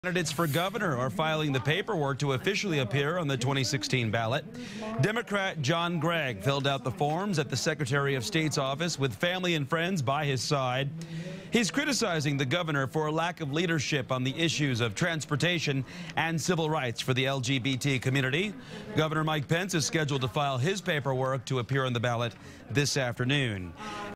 Candidates for governor are filing the paperwork to officially appear on the 2016 ballot. Democrat John Gregg filled out the forms at the Secretary of State's office with family and friends by his side. He's criticizing the governor for a lack of leadership on the issues of transportation and civil rights for the LGBT community. Governor Mike Pence is scheduled to file his paperwork to appear on the ballot this afternoon.